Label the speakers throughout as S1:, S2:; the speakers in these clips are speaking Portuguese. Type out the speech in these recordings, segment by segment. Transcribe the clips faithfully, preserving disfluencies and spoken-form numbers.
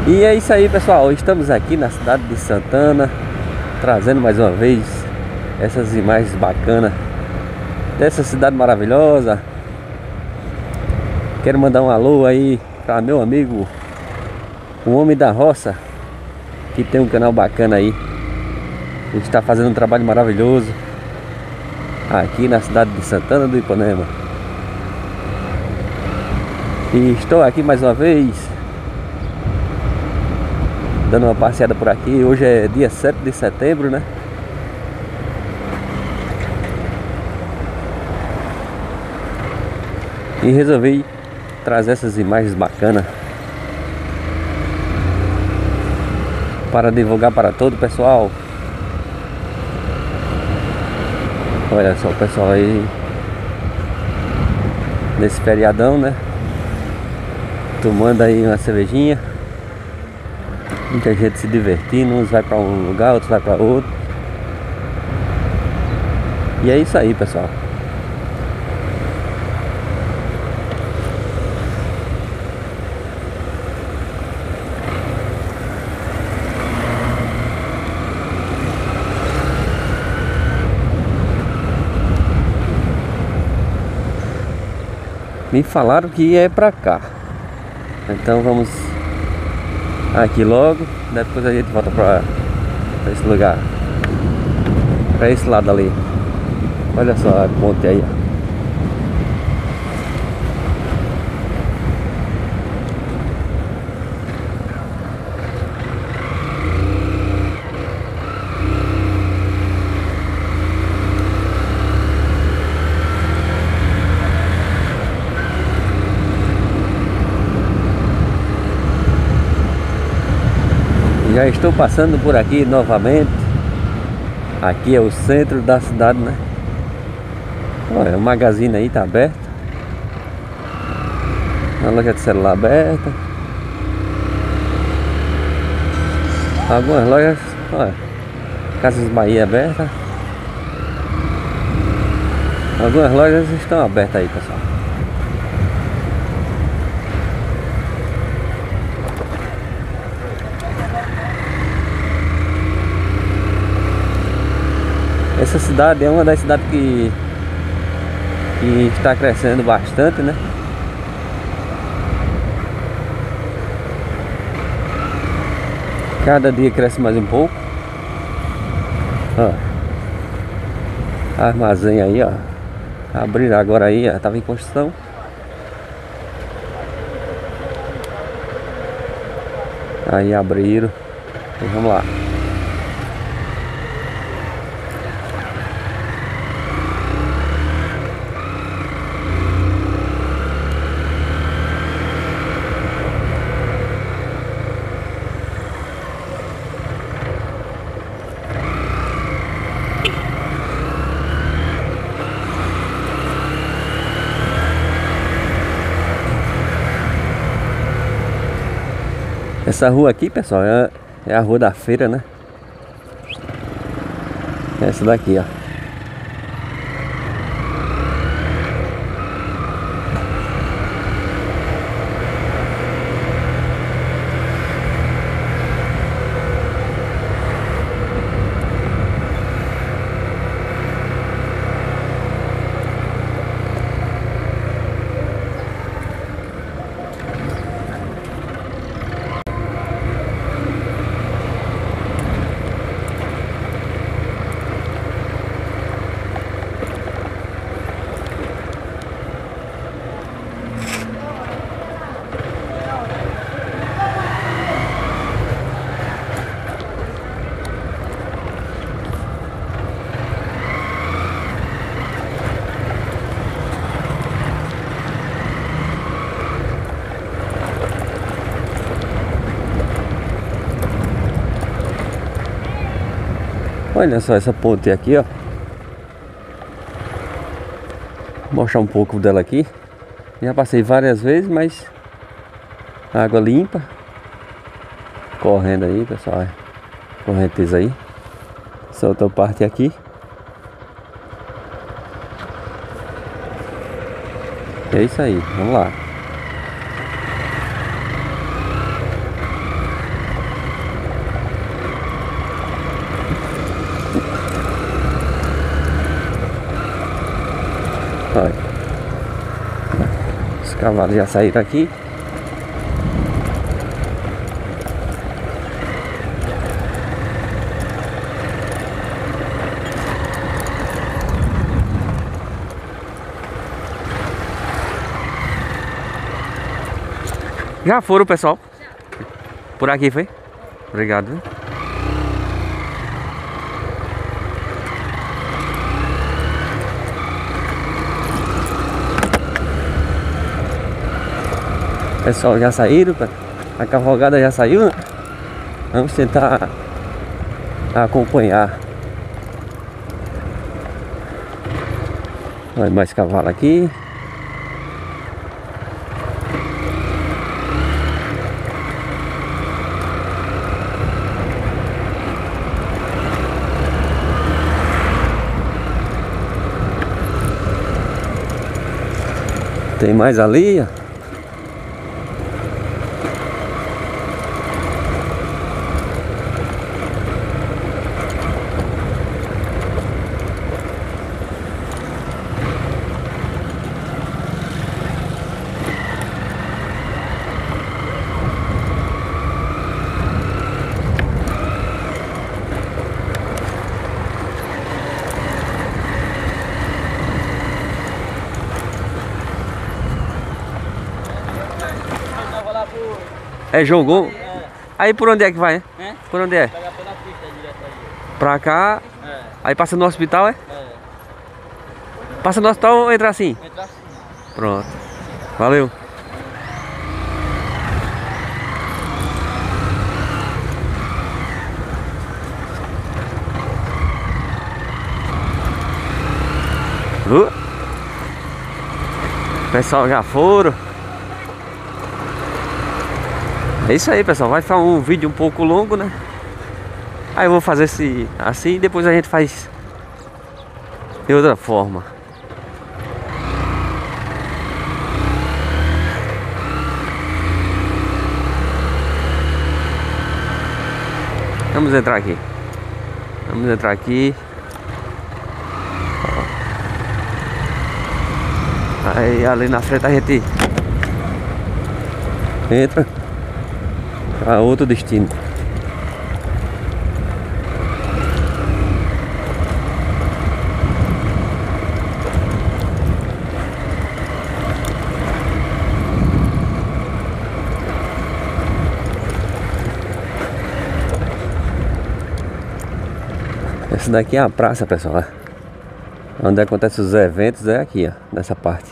S1: E é isso aí, pessoal, estamos aqui na cidade de Santana, trazendo mais uma vez essas imagens bacanas dessa cidade maravilhosa. Quero mandar um alô aí para meu amigo, o Homem da Roça, que tem um canal bacana aí. Ele está fazendo um trabalho maravilhoso aqui na cidade de Santana do Ipanema. E estou aqui mais uma vez, dando uma passeada por aqui. Hoje é dia sete de setembro, né? E resolvi trazer essas imagens bacanas para divulgar para todo o pessoal. Olha só o pessoal aí nesse feriadão, né? Tomando aí uma cervejinha. Muita gente se divertindo, uns vai para um lugar, outros vai para outro. E é isso aí, pessoal. Me falaram que é pra cá, então vamos aqui logo. Depois a gente volta pra, pra esse lugar, pra esse lado ali. Olha só a ponte aí, ó. Já estou passando por aqui novamente. Aqui é o centro da cidade, né? Olha, o magazine aí tá aberto. A loja de celular aberta. Algumas lojas, olha, Casas Bahia aberta. Algumas lojas estão abertas aí, pessoal. Essa cidade é uma das cidades que, que está crescendo bastante, né? Cada dia cresce mais um pouco. Ó, armazém aí, ó. Abriram agora aí, ó. Tava em construção. Aí abriram. E vamos lá. Essa rua aqui, pessoal, é, é a rua da feira, né? Essa daqui, ó. Olha só essa ponte aqui, ó. Vou mostrar um pouco dela aqui. Já passei várias vezes, mas água limpa correndo aí, pessoal. Correnteza aí. Essa outra parte aqui. É isso aí, vamos lá. cavalos já saíram aqui. Já foram, pessoal? Por aqui foi? Obrigado, viu? Pessoal já saíram, a cavalgada já saiu, né? Vamos tentar acompanhar. Olha mais cavalo aqui. Tem mais ali, ó. É Jongon? É. Aí por onde é que vai? É? Por onde é? Pega pela pista direto aí. Pra cá? É. Aí passa no hospital, é? É. Passa no hospital ou entra assim? Entra assim. Pronto. Valeu. Uh. O pessoal já foram. É isso aí, pessoal, vai ficar um vídeo um pouco longo, né? Aí eu vou fazer esse assim e depois a gente faz de outra forma. Vamos entrar aqui. Vamos entrar aqui. Aí ali na frente a gente entra a outro destino. Essa daqui é a praça, pessoal. Onde acontecem os eventos é aqui, ó, nessa parte.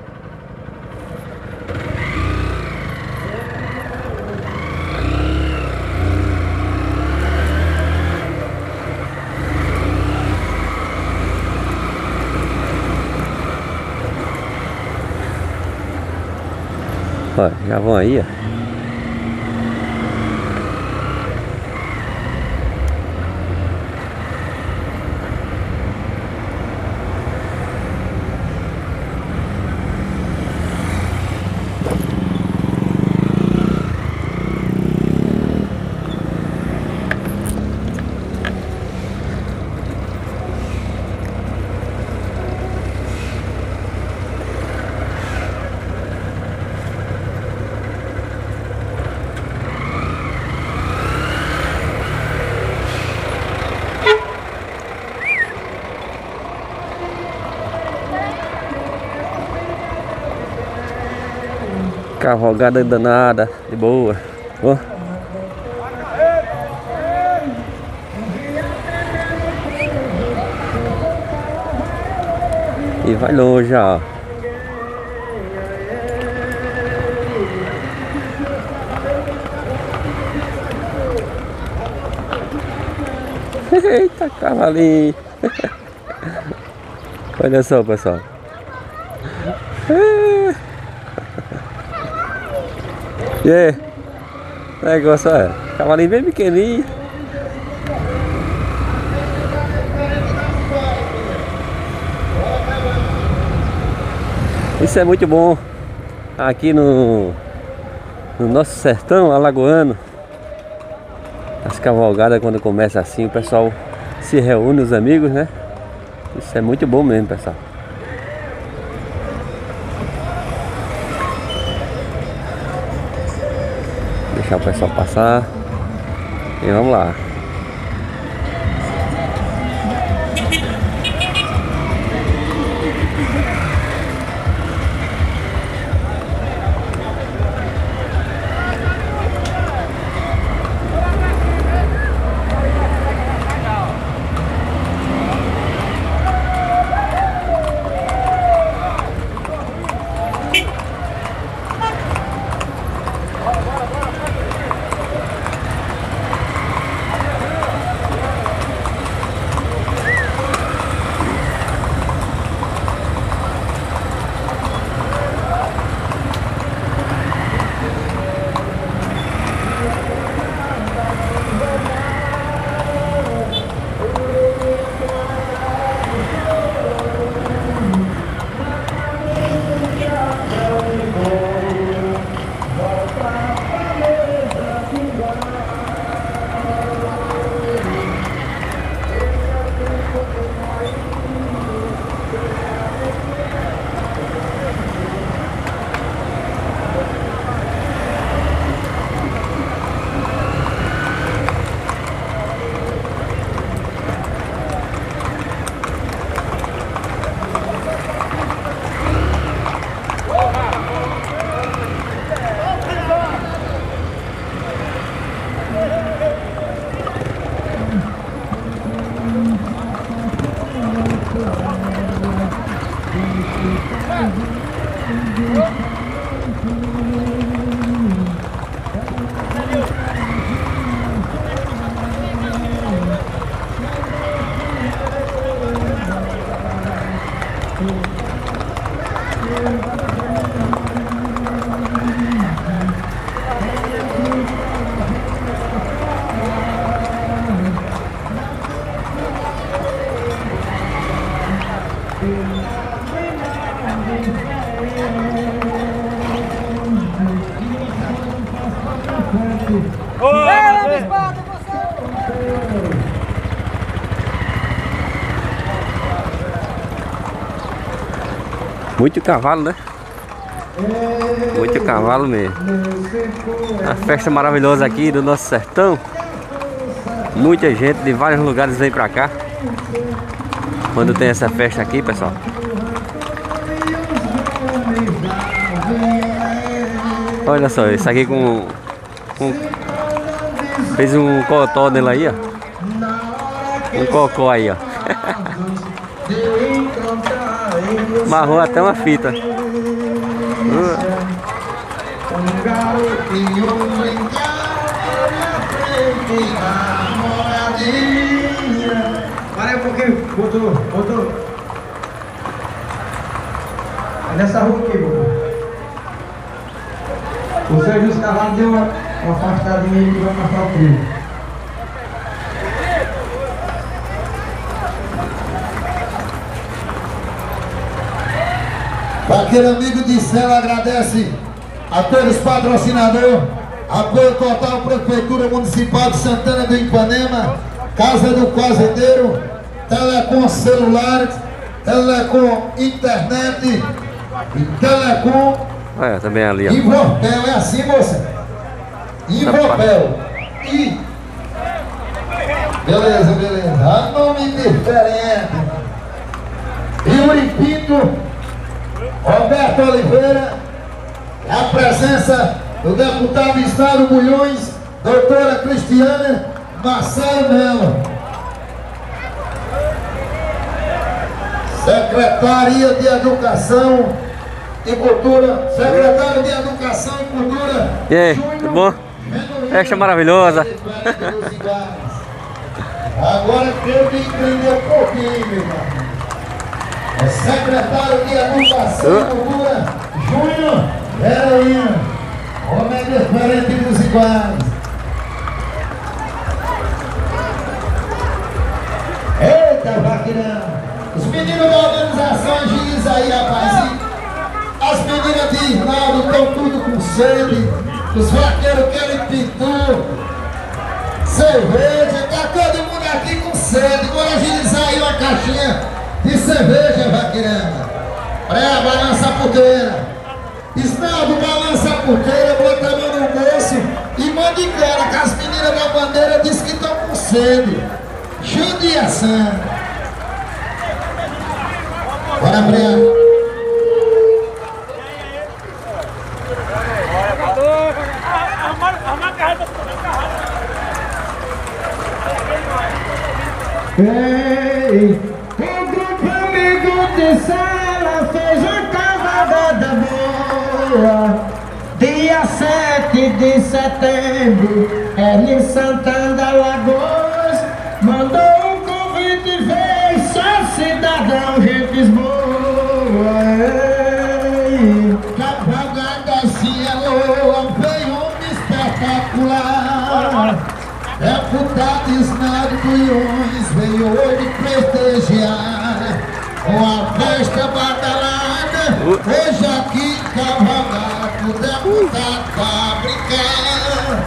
S1: Ó, já vão aí, ó. Cavalgada danada, de boa. Oh. E vai longe, ó. Eita, cavalinho. Olha só, pessoal. E aí? O negócio é cavalinho bem pequenininho. Isso é muito bom aqui no, no nosso sertão alagoano. As cavalgadas, quando começa assim, o pessoal se reúne, os amigos, né? Isso é muito bom mesmo, pessoal. Deixar o pessoal passar. E vamos lá. Muito cavalo, né? Muito cavalo mesmo. A festa maravilhosa aqui do nosso sertão. Muita gente de vários lugares vem pra cá quando tem essa festa aqui, pessoal. Olha só, isso aqui com, com fez um cotó nele aí, ó. Um cocó aí, ó. Amarrou até uma fita. Uh.
S2: Um garotinho brincava na frente da moradinha. Para aí um pouquinho, botou, botou. É nessa rua aqui, botou. O Sérgio dos Cavalos deu uma, uma afastadinha aí que vai passar o trilho.
S3: Aquele amigo de Céu agradece a todos os patrocinadores, apoio total Prefeitura Municipal de Santana do Ipanema, Casa do Fazendeiro, Telecom Celulares, Telecom Internet e Telecom
S1: Olha, também ali, ó.
S3: Invorpel, é assim, moça? Invorpel. E... Beleza, beleza. A nome diferente. Yuri Pinto, Roberto Oliveira, a presença do deputado Estado Bulhões, doutora Cristiana Marcelo Melo, Secretaria de Educação e Cultura, Secretário de Educação e Cultura.
S1: E aí, tudo bom? Festa maravilhosa.
S3: Agora tem que entender um pouquinho, meu irmão. É secretário de Educação e Cultura, Júnior Heroína. Homem diferente dos iguais. Eita, vaqueirão. Os meninos da organização agiliza aí, rapaz. As meninas de Irnaldo estão tudo com sede. Os vaqueiros querem pintura, cerveja. Tá todo mundo aqui com sede. Bora agilizar aí uma caixinha de cerveja, vaqueirama. Pré, balança a puteira. Isnaldo, balança a puteira, bota a mão no bolso e sede, judiação. Bora, Breno.
S2: Ei, o grupo amigo de sala fez uma cavalgada boa. Dia sete de setembro, é em Santana, Alagoas. Mandou um convite, veio só cidadão, gente boa. Ei,
S3: Cavalgada cielo, veio um espetacular. Deputado Isnado Bulhões veio hoje prestigiar uma festa badalada. Hoje aqui em Cavalgado, o deputado pra brincar.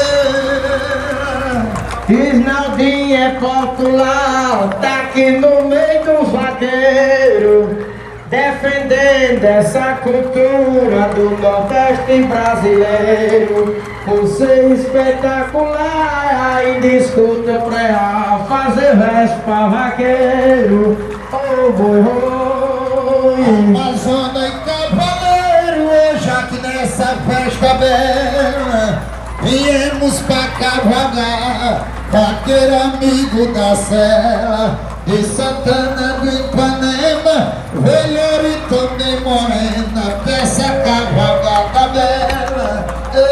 S2: Isnaldinho é popular, tá aqui no meio do vaqueiro, defendendo essa cultura do Nordeste brasileiro. Por ser espetacular, ainda escuta pra fazer verso pra vaqueiro. Oh, boi, oi.
S3: Amazônia e Cavaleiro, hoje aqui nessa festa bela, viemos pra cavalgar, vaqueiro amigo da cela, de Santana do Ipanema, velho e também morena, peça cavalgada bela.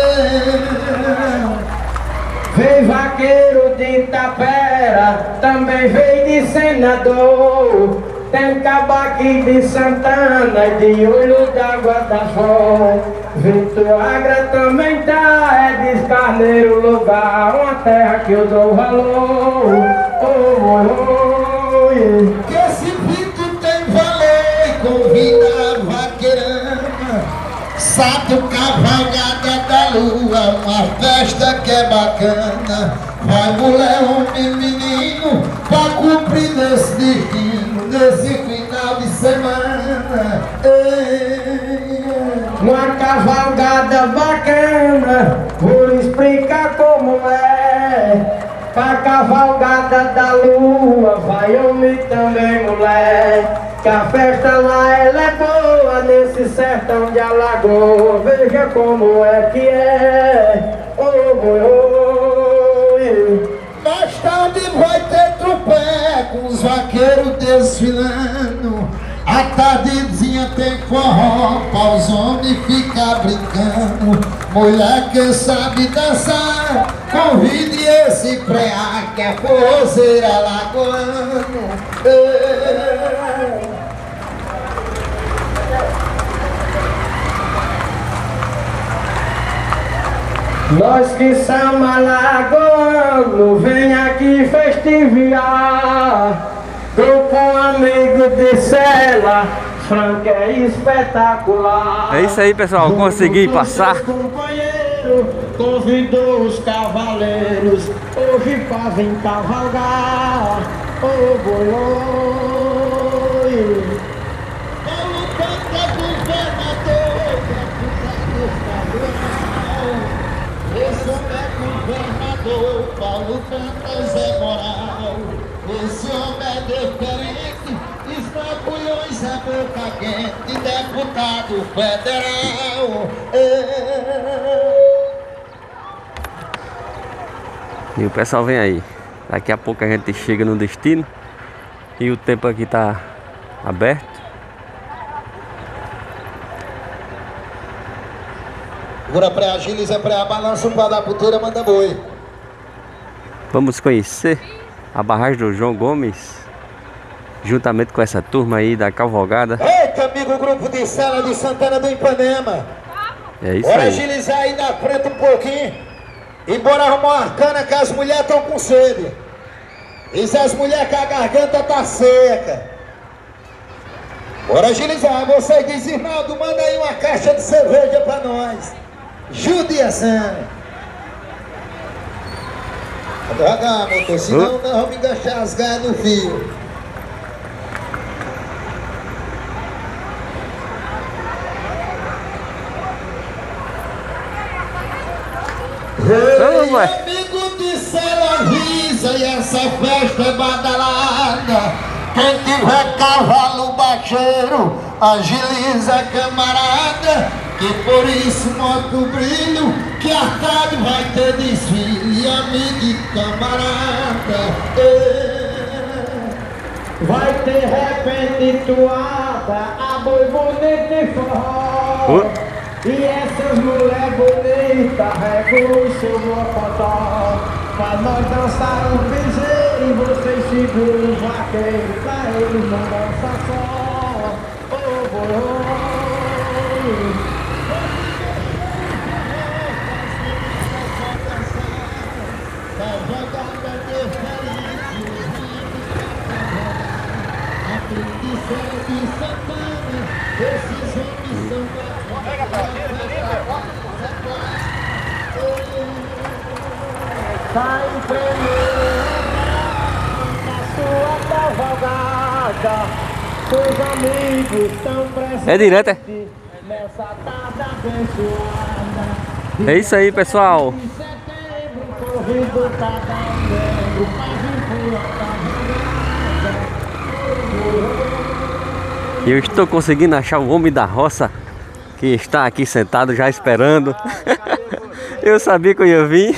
S2: Veio vaqueiro de Itapera, também veio de senador. Tem cabaqui de Santana e de Olho d'Água da Foz. Vitor Agra também tá, é de Carneiro lugar, uma terra que eu dou valor. Oh, oh, oh.
S3: Que esse Vitor tem valor, convida a vaqueirama. Sato cavalgada da lua, uma festa que é bacana. Vai mulher, homem, menino, pra cumprir nesse destino, nesse final de semana. Ei,
S2: uma cavalgada bacana, vou explicar como é. Pra cavalgada da lua, vai homem também mulher. Que a festa lá ela é boa, nesse sertão de Alagoas. Veja como é que é. Oh, oh, oh.
S3: mais tarde vai ter tropé com os vaqueiros desfilando. A tardezinha tem forró pra os homens ficar brincando. Mulher que sabe dançar, convide esse preá que é forrozeira alagoano.
S2: Nós que somos alagoanos, vem aqui festiviar. Grupo amigo de cela, Franca é espetacular.
S1: É isso aí, pessoal, consegui passar.
S2: Companheiro convidou os cavaleiros hoje pra vir cavalgar. Oh, boi, oi.
S3: Paulo Canta, governador, deputado estadual. Esse homem é governador, Paulo Canta, Zé Moral. Esse homem é diferente, Estabulhões é boca quente, deputado federal.
S1: E o pessoal vem aí. Daqui a pouco a gente chega no destino. E o tempo aqui tá aberto.
S3: Agora pré-agiliza, pré-balança, um da puteira, manda boi.
S1: Vamos conhecer a barragem do João Gomes, juntamente com essa turma aí da cavalgada.
S3: Eita, amigo, grupo de cela de Santana do Ipanema.
S1: É isso
S3: Bora
S1: aí.
S3: agilizar aí na frente um pouquinho. E bora arrumar uma arcana que as mulheres estão com sede. Diz as mulheres que a garganta tá seca. Bora agilizar. Você diz, Irnaldo, manda aí uma caixa de cerveja pra nós. Judiação. Devagar, motor, senão nós vamos enganchar as gaias no fio.
S1: Vamos moleque.
S3: Amigo de Cela avisa e essa festa é badalada. Quem tiver cavalo baixeiro, agiliza camarada. Que por isso mostra o brilho, que a tarde vai ter desfile, amigo e camarada.
S2: Vai ter repente toada, a boi bonito e forró.
S1: Uh.
S2: E essas mulheres bonitas regulam o seu mocotó. Pra nós dançar um piseiro e vocês seguram o vaqueiro. Pra eles não dançar só. Oh, oh, oh. Sai primeiro na sua cavalgada, seus amigos estão presentes.
S1: É direto, é?
S2: Nessa tarde abençoada.
S1: É isso aí, pessoal.
S2: De setembro, corrido cada membro,
S1: E eu estou conseguindo achar o homem da roça que está aqui sentado já esperando. Eu sabia que eu ia vir.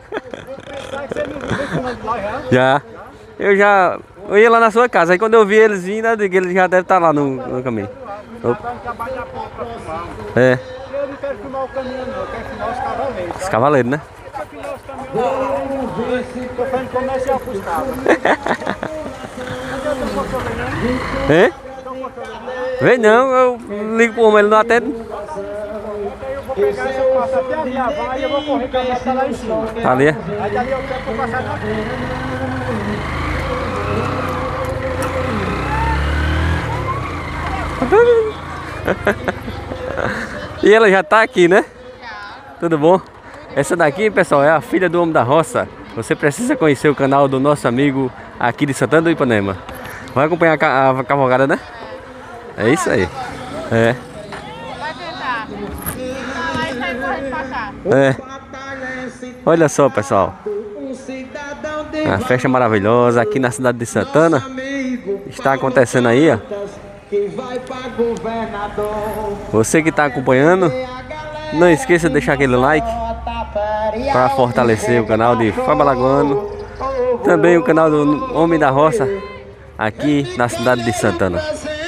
S1: Já. Eu já. Eu ia lá na sua casa. Aí quando eu vi eles vindo, eu digo, eles já devem estar lá no, no caminho. Opa. É.
S4: Eu não quero filmar o caminho, não. Eu quero filmar os cavaleiros.
S1: Os cavaleiros, né?
S4: Eu quero filmar os caminhões. Estou fazendo comercial com os cabos.
S1: É? Vem não, eu ligo pro homem, ele não atende.
S4: Eu vou pegar essa passa até a minha vaga e eu vou correr com a moto lá em cima.
S1: Tá ali?
S4: Aí dali eu quero passar na frente.
S1: E ela já tá aqui, né? Tudo bom? Essa daqui, pessoal, é a filha do homem da roça. Você precisa conhecer o canal do nosso amigo aqui de Santana do Ipanema. Vai acompanhar a, ca a cavalgada, né? É isso aí. É.
S5: Vai tentar. Ah, aí sai correndo pra cá.
S1: É. Olha só, pessoal. A festa maravilhosa aqui na cidade de Santana. Está acontecendo aí, ó. Você que está acompanhando, não esqueça de deixar aquele like para fortalecer o canal de Fábio Alagoano. Também o canal do Homem da Roça aqui na cidade de Santana.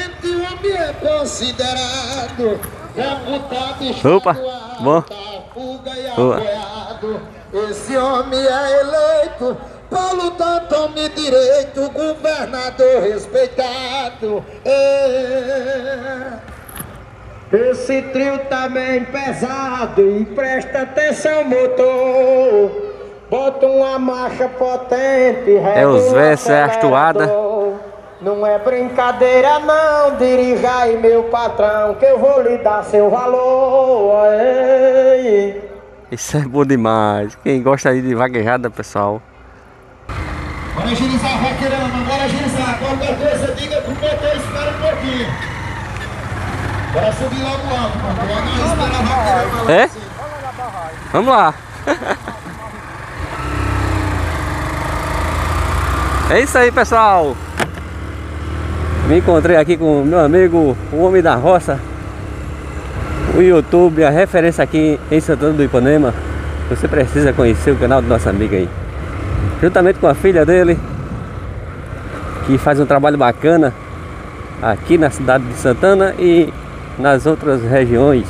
S1: Opa, bom. Boa.
S3: Esse homem é eleito pra lutar, tome direito, governador respeitado. É.
S2: Esse trio tá bem pesado e presta atenção, motor. Bota uma marcha potente,
S1: é os versos, é as toadas.
S2: Não é brincadeira não, dirija aí meu patrão, que eu vou lhe dar seu valor. Ei.
S1: Isso é bom demais. Quem gosta aí de vaquejada, pessoal.
S3: Bora agilizar a vaqueirama, bora agilizar. Qualquer coisa, diga pro motor, espera um pouquinho. Bora subir logo alto, mano. Não espera a vaqueirama.
S1: É? Vamos lá. É isso aí, pessoal. Me encontrei aqui com o meu amigo, o Homem da Roça. O YouTube, a referência aqui em Santana do Ipanema. Você precisa conhecer o canal do nosso amigo aí. Juntamente com a filha dele, que faz um trabalho bacana aqui na cidade de Santana e nas outras regiões.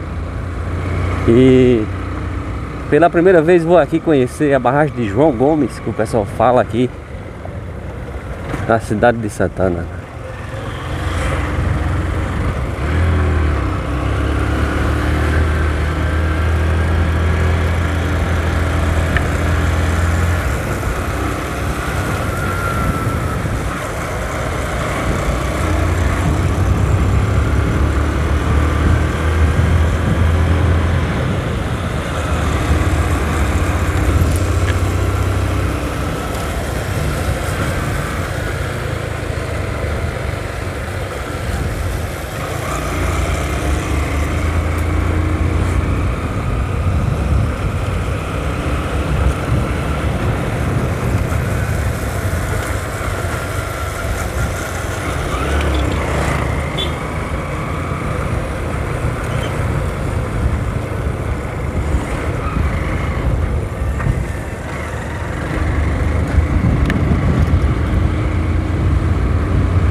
S1: E pela primeira vez vou aqui conhecer a barragem de João Gomes, que o pessoal fala aqui na cidade de Santana.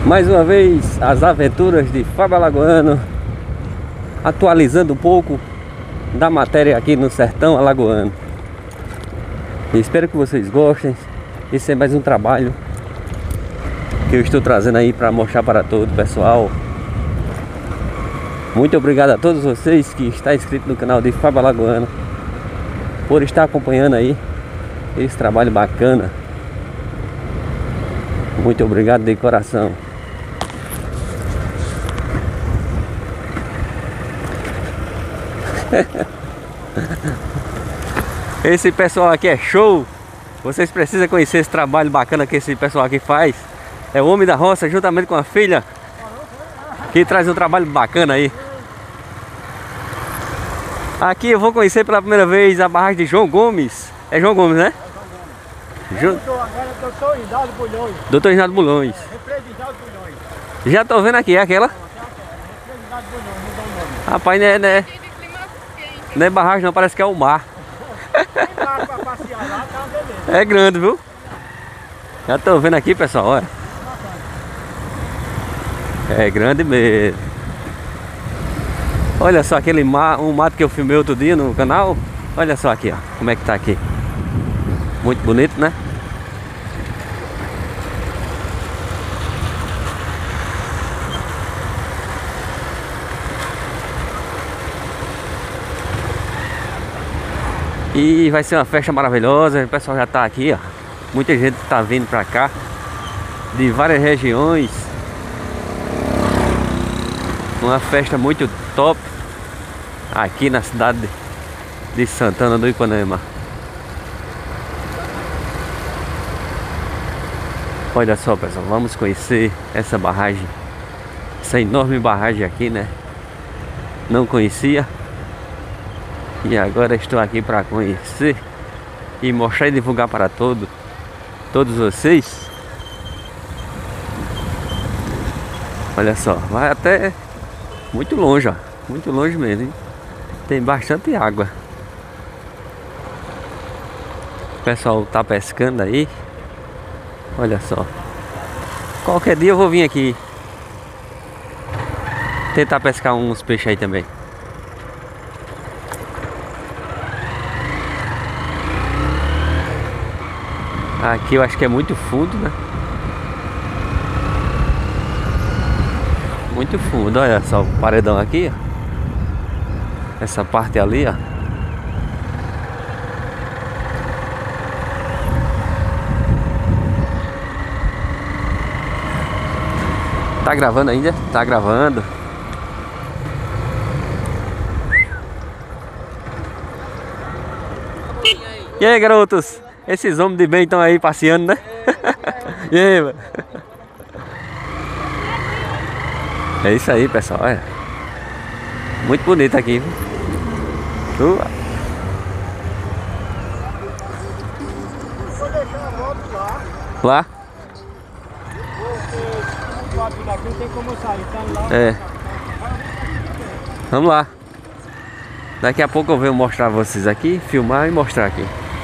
S1: Mais uma vez, as aventuras de Fábio Alagoano, atualizando um pouco da matéria aqui no sertão alagoano. Espero que vocês gostem. Esse é mais um trabalho que eu estou trazendo aí para mostrar para todo o pessoal. Muito obrigado a todos vocês que estão inscritos no canal de Fábio Alagoano, por estar acompanhando aí esse trabalho bacana. Muito obrigado de coração. Esse pessoal aqui é show. Vocês precisam conhecer esse trabalho bacana que esse pessoal aqui faz. É o homem da roça juntamente com a filha, que traz um trabalho bacana aí. Aqui eu vou conhecer pela primeira vez a barragem de João Gomes. É João Gomes, né? Ju... doutor Rinaldo Bulhões. doutor Rinaldo Bulhões. Já tô vendo aqui, é aquela? Rapaz, né, né? Não é barragem não, parece que é o mar. É grande, viu? Já tô vendo aqui, pessoal, olha. É grande mesmo. Olha só aquele mar, um mato que eu filmei outro dia no canal. Olha só aqui, ó, como é que tá aqui. Muito bonito, né? E vai ser uma festa maravilhosa. O pessoal já tá aqui, ó. Muita gente tá vindo pra cá de várias regiões. Uma festa muito top aqui na cidade de Santana do Ipanema. Olha só, pessoal, vamos conhecer essa barragem, essa enorme barragem aqui, né? Não conhecia. E agora estou aqui para conhecer e mostrar e divulgar para todo, todos vocês. Olha só, vai até muito longe, ó. Muito longe mesmo, hein? Tem bastante água. O pessoal tá pescando aí. Olha só. Qualquer dia eu vou vir aqui tentar pescar uns peixes aí também. Aqui eu acho que é muito fundo, né? Muito fundo, olha só o paredão aqui, ó. Essa parte ali, ó. Tá gravando ainda? Tá gravando. E aí, garotos? Esses homens de bem estão aí passeando, né? E aí, mano? É isso aí, pessoal, olha. Muito bonito aqui, viu? Uh.
S4: Vou deixar a moto lá.
S1: Lá?
S4: Daqui não tem como sair, tá lá.
S1: É. Vamos lá. Daqui a pouco eu venho mostrar vocês aqui, filmar e mostrar aqui.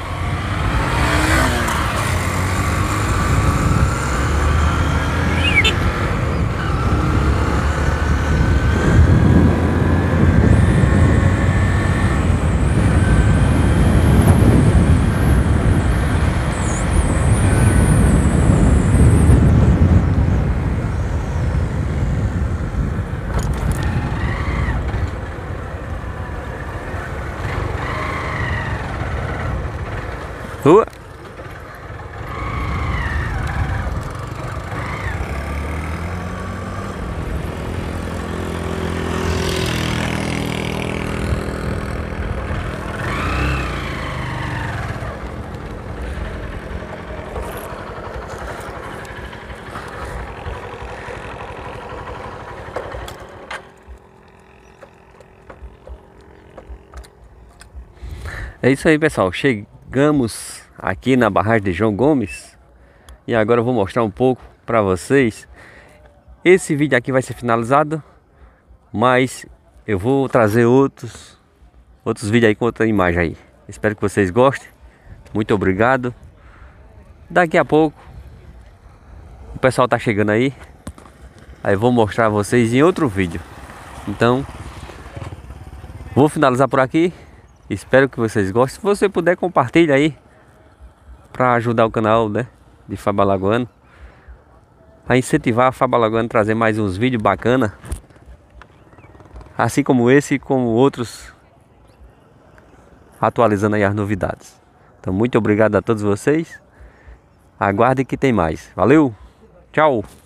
S1: Rua. É isso aí, pessoal. Chegamos aqui na barragem de João Gomes e agora eu vou mostrar um pouco para vocês. Esse vídeo aqui vai ser finalizado, mas eu vou trazer outros outros vídeos aí com outra imagem aí. Espero que vocês gostem. Muito obrigado. Daqui a pouco o pessoal tá chegando aí Aí vou mostrar a vocês em outro vídeo. Então, vou finalizar por aqui. Espero que vocês gostem. Se você puder, compartilha aí para ajudar o canal, né, de Fábio Alagoano, a incentivar a Fábio Alagoano a trazer mais uns vídeos bacana, assim como esse e como outros, atualizando aí as novidades. Então, muito obrigado a todos vocês. Aguardem que tem mais. Valeu, tchau!